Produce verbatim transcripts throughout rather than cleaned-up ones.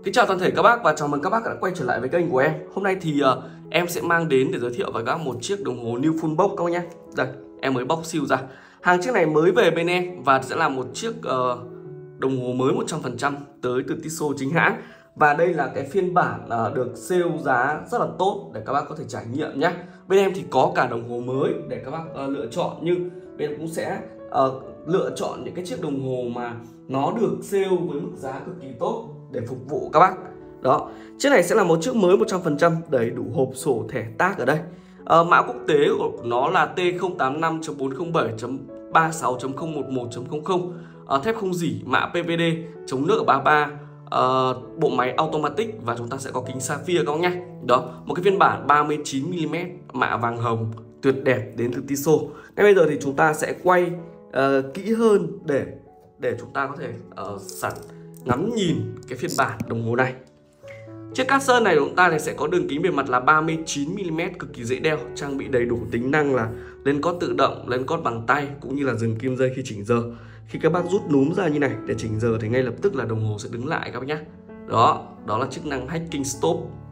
Kính chào toàn thể các bác và chào mừng các bác đã quay trở lại với kênh của em. Hôm nay thì uh, em sẽ mang đến để giới thiệu với các bác một chiếc đồng hồ new full box các bác nhé. Đây, em mới bóc siêu ra. Hàng chiếc này mới về bên em và sẽ là một chiếc uh, đồng hồ mới một trăm phần trăm tới từ Tissot chính hãng. Và đây là cái phiên bản uh, được sale giá rất là tốt để các bác có thể trải nghiệm nhé. Bên em thì có cả đồng hồ mới để các bác uh, lựa chọn, nhưng bên em cũng sẽ uh, lựa chọn những cái chiếc đồng hồ mà nó được sale với mức giá cực kỳ tốt để phục vụ các bác. Đó, chiếc này sẽ là một chiếc mới một trăm phần trăm, đầy đủ hộp sổ thẻ tag ở đây. À, mã quốc tế của nó là T không tám năm chấm bốn không bảy chấm ba sáu chấm không một một chấm không không, à, thép không rỉ, mã P V D, chống nước ở ba ba, à, bộ máy automatic và chúng ta sẽ có kính sapphire các bác nhé. Đó, một cái phiên bản ba mươi chín mi li mét mạ vàng hồng tuyệt đẹp đến từ Tissot. Ngay bây giờ thì chúng ta sẽ quay uh, kỹ hơn để để chúng ta có thể uh, sẵn ngắm nhìn cái phiên bản đồng hồ này. Chiếc cát sơn này của chúng ta thì sẽ có đường kính bề mặt là ba mươi chín mi li mét, cực kỳ dễ đeo, trang bị đầy đủ tính năng là lên cót tự động, lên cót bằng tay cũng như là dừng kim dây khi chỉnh giờ. Khi các bác rút núm ra như này để chỉnh giờ thì ngay lập tức là đồng hồ sẽ đứng lại các bác nhé. Đó, đó là chức năng hacking stop.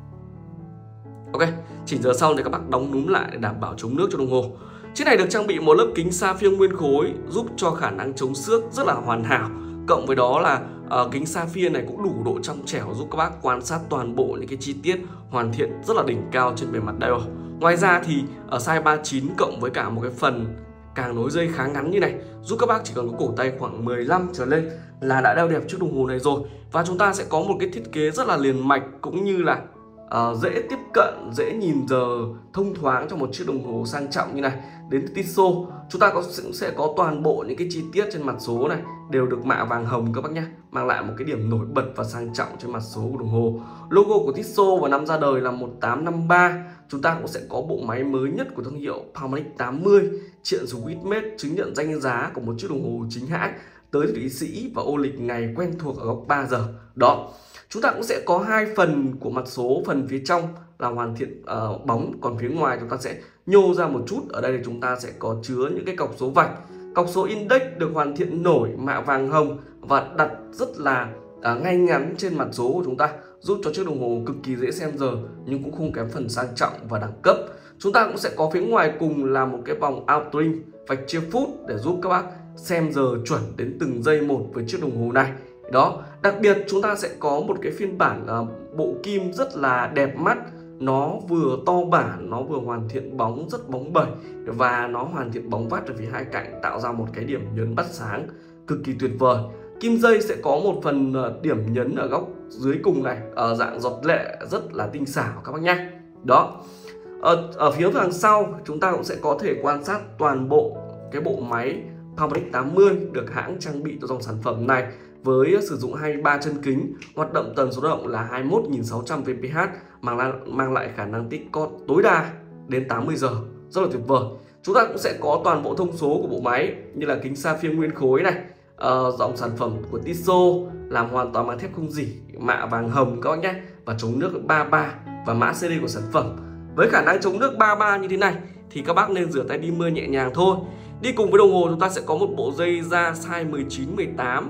Ok, chỉnh giờ xong thì các bác đóng núm lại để đảm bảo chống nước cho đồng hồ. Chiếc này được trang bị một lớp kính sapphire nguyên khối giúp cho khả năng chống xước rất là hoàn hảo. Cộng với đó là uh, kính sapphire này cũng đủ độ trong trẻo giúp các bác quan sát toàn bộ những cái chi tiết hoàn thiện rất là đỉnh cao trên bề mặt dial. Ngoài ra thì ở size ba mươi chín cộng với cả một cái phần càng nối dây khá ngắn như này giúp các bác chỉ cần có cổ tay khoảng mười lăm trở lên là đã đeo đẹp chiếc đồng hồ này rồi. Và chúng ta sẽ có một cái thiết kế rất là liền mạch cũng như là uh, dễ tiếp cận, dễ nhìn giờ thông thoáng cho một chiếc đồng hồ sang trọng như này. Đến từ Tissot chúng ta có sẽ có toàn bộ những cái chi tiết trên mặt số này đều được mạ vàng hồng các bác nhé, mang lại một cái điểm nổi bật và sang trọng trên mặt số của đồng hồ. Logo của Tissot vào năm ra đời là một tám năm ba. Chúng ta cũng sẽ có bộ máy mới nhất của thương hiệu Palmolive tám mươi, triện Swissmade, chứng nhận danh giá của một chiếc đồng hồ chính hãng tới Thụy Sĩ và ô lịch ngày quen thuộc ở góc ba giờ. Đó, chúng ta cũng sẽ có hai phần của mặt số, phần phía trong là hoàn thiện uh, bóng, còn phía ngoài chúng ta sẽ nhô ra một chút. Ở đây thì chúng ta sẽ có chứa những cái cọc số vạch. Cọc số index được hoàn thiện nổi mạ vàng hồng và đặt rất là uh, ngay ngắn trên mặt số của chúng ta, giúp cho chiếc đồng hồ cực kỳ dễ xem giờ nhưng cũng không kém phần sang trọng và đẳng cấp. Chúng ta cũng sẽ có phía ngoài cùng là một cái vòng outring vạch chia phút để giúp các bác xem giờ chuẩn đến từng giây một với chiếc đồng hồ này. Đó, đặc biệt chúng ta sẽ có một cái phiên bản uh, bộ kim rất là đẹp mắt. Nó vừa to bản, nó vừa hoàn thiện bóng rất bóng bẩy và nó hoàn thiện bóng vắt ở phía hai cạnh, tạo ra một cái điểm nhấn bắt sáng cực kỳ tuyệt vời. Kim dây sẽ có một phần điểm nhấn ở góc dưới cùng này ở dạng giọt lệ rất là tinh xảo các bác nhé. Đó, ở, ở phía đằng sau chúng ta cũng sẽ có thể quan sát toàn bộ cái bộ máy Palmolive tám mươi được hãng trang bị cho dòng sản phẩm này, với sử dụng hai mươi ba chân kính, hoạt động tần số động là hai mươi mốt nghìn sáu trăm vê pê hát, mang lại, mang lại khả năng tích cót tối đa đến tám mươi giờ, rất là tuyệt vời. Chúng ta cũng sẽ có toàn bộ thông số của bộ máy như là kính sapphire nguyên khối này, uh, dòng sản phẩm của Tissot làm hoàn toàn bằng thép không rỉ, mạ vàng hồng các bác nhé, và chống nước ba ba và mã C D của sản phẩm. Với khả năng chống nước ba ba như thế này thì các bác nên rửa tay đi mưa nhẹ nhàng thôi. Đi cùng với đồng hồ chúng ta sẽ có một bộ dây da size mười chín mười tám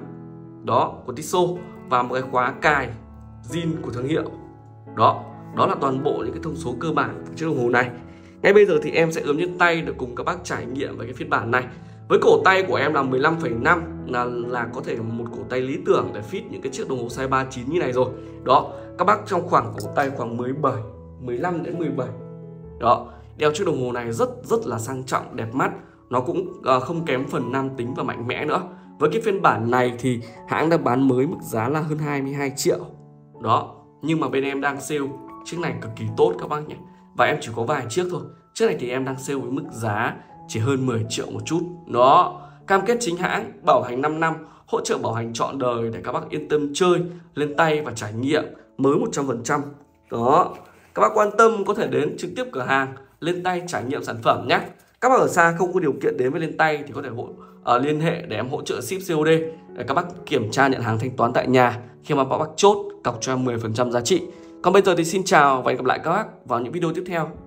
đó của Tissot và một cái khóa cài zin của thương hiệu. Đó, đó là toàn bộ những cái thông số cơ bản của chiếc đồng hồ này. Ngay bây giờ thì em sẽ ướm trên tay để cùng các bác trải nghiệm về cái phiên bản này. Với cổ tay của em là mười lăm phẩy năm là là có thể một cổ tay lý tưởng để fit những cái chiếc đồng hồ size ba mươi chín như này rồi. Đó, các bác trong khoảng cổ tay khoảng mười bảy, mười lăm đến mười bảy. Đó, đeo chiếc đồng hồ này rất rất là sang trọng, đẹp mắt. Nó cũng uh, không kém phần nam tính và mạnh mẽ nữa. Với cái phiên bản này thì hãng đang bán mới mức giá là hơn hai mươi hai triệu. Đó, nhưng mà bên em đang sale chiếc này cực kỳ tốt các bác nhé. Và em chỉ có vài chiếc thôi. Chiếc này thì em đang sale với mức giá chỉ hơn mười triệu một chút. Đó, cam kết chính hãng, bảo hành năm năm, hỗ trợ bảo hành trọn đời để các bác yên tâm chơi, lên tay và trải nghiệm mới một trăm phần trăm. Đó, các bác quan tâm có thể đến trực tiếp cửa hàng, lên tay trải nghiệm sản phẩm nhé. Các bác ở xa không có điều kiện đến với lên tay thì có thể hộ, uh, liên hệ để em hỗ trợ ship xê ô đê để các bác kiểm tra nhận hàng thanh toán tại nhà. Khi mà các bác chốt cọc cho em mười phần trăm giá trị. Còn bây giờ thì xin chào và hẹn gặp lại các bác vào những video tiếp theo.